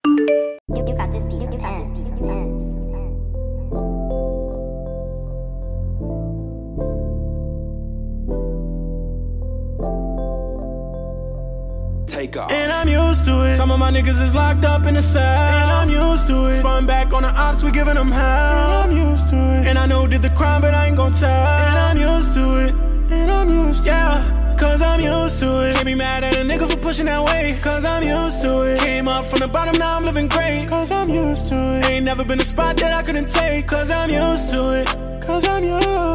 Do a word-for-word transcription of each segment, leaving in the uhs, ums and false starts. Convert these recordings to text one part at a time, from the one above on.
You, you got this beat, you got this beat, you got this beat. Take off. And I'm used to it. Some of my niggas is locked up in the cell, and I'm used to it. Spun back on the ops, we giving them hell, and I'm used to it. And I know did the crime, but I ain't gon' tell, and I'm used to it. And I'm used to it. Yeah, cause I'm used to it. Can't be mad at a nigga for pushing that way, cause I'm used to it. Came up from the bottom, now I'm living great, cause I'm used to it. Ain't never been a spot that I couldn't take, cause I'm used to it. Cause I'm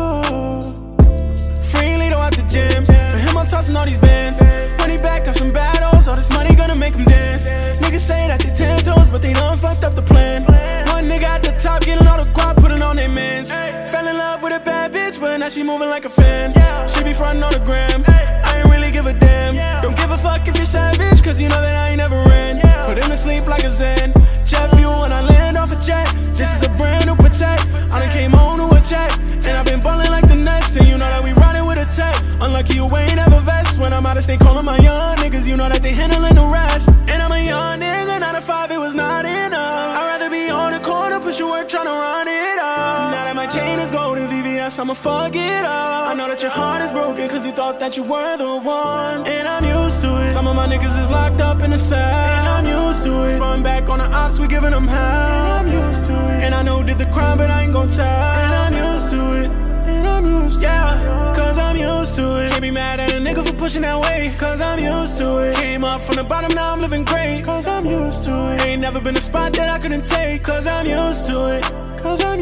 used. Free Lito out the gym, for him I'm tossing all these bands. Money back, got some battles, all this money gonna make them dance. Niggas say that they ten toes, but they done fucked up the plan. One nigga at the top, getting all the guap, putting on their mans. Fell in love with a bad bitch, but now she moving like a fan. She be frontin' on the gram, I ain't really give a damn. Don't give a fuck if you're savage, cause you know that I ain't never ran. Put him to sleep like a Zen. Jet fuel when I land off a jet, this is a brand new Protect. I done came home to a check, and I've been ballin' like the Nets, and you know that we riding with a tech. Unlucky you ain't ever vest. When I'm out of state calling my young niggas, you know that they handling the rest. And I'm a young nigga, nine to five, it was not enough. I'd rather be on the corner, push your work, tryna run it up. Now that my chain is golden, V V S, I'ma fuck it up. I know that your heart is broken, cause you thought that you were the one. And I'm used to it. Some of my niggas is locked up in the cell, and I'm used to it. Spun back on the ops, we giving them hell, and I'm used to it. And I know did the crime, but I ain't gon' tell, and I'm used to it. And I'm used to it. Yeah, cause I'm used to it. Can't be mad at a nigga for pushing that way, cause I'm used to it. Came up from the bottom, now I'm living great, cause I'm used to it. Ain't never been a spot that I couldn't take, cause I'm used to it. Cause I'm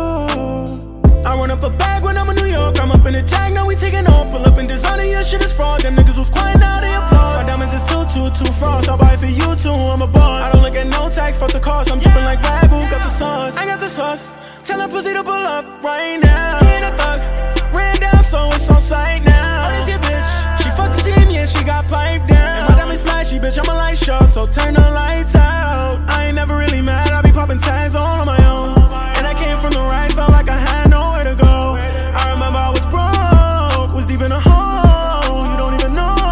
used. I run up a bag when I'm in New York, I'm up in the Jag, now we taking off. Pull up in designer, your shit is fraud. Them niggas was quiet, now they applaud. My diamonds is too, too, too frost. I'll buy it for you too, I'm a boss. I don't look at no tax, fuck the cost. I'm dripping like Ragu, got the sauce. I got the sauce. Tell her pussy to pull up right now. He ain't a thug, ran down, so it's on sight now. Oh, this your bitch, she fucked the team, yeah, she got piped down. And my diamonds flashy, bitch, I'm a light show, so turn the lights out. I ain't never really mad, I be popping tags all on my own. And I came from the right, felt like I had nowhere to go. I remember I was broke, was deep in a hole, you don't even know.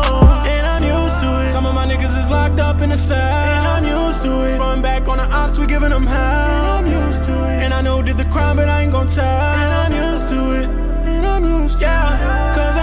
And I'm used to it. Some of my niggas is locked up in the cell, and I'm used to it. Spun back on the ops, we giving them hell, and I'm used to it. And I know did the crime, but I ain't gon' tell, and I'm used to it. And I'm used to it. Yeah, cause